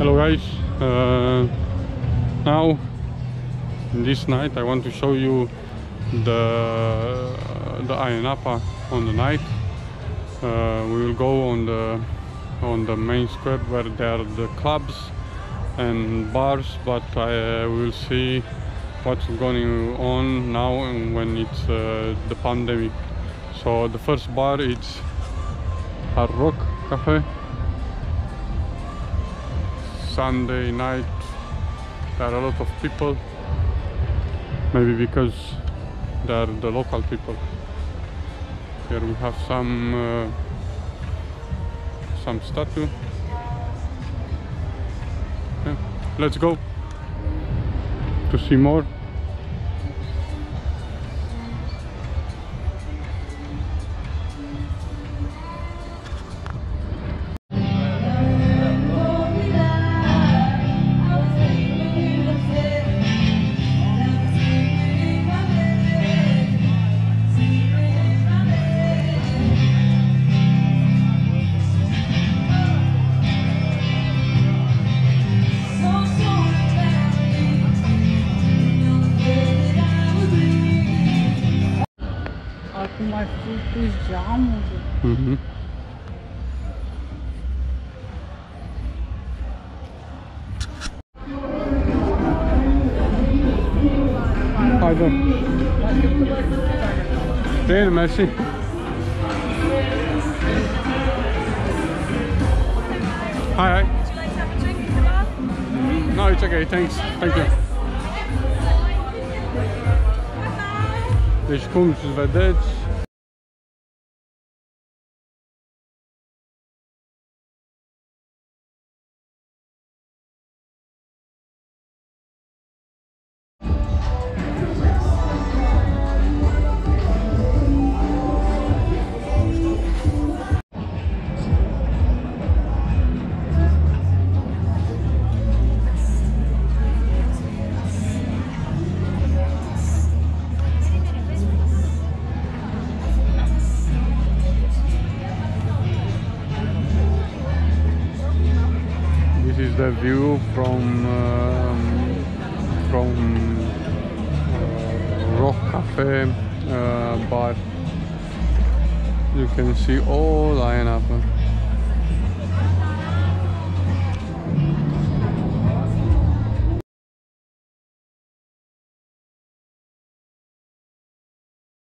Hello guys, now this night I want to show you the Ayia Napa on the night. We will go on the main square where there are the clubs and bars, but we will see what's going on now and when it's the pandemic. So the first bar is Hard Rock Cafe. Sunday night there are a lot of people, maybe because they are the local people. Here we have some statue. Yeah. Let's go to see more. Acum ai făcut geamuri. Hi there. Bine, mersi. Hi. Would you like to have a drink in the bar? No, it's okay, thanks. Thank you. Deci cum vedeți, is the view from Rock Cafe bar. You can see all Ayia Napa.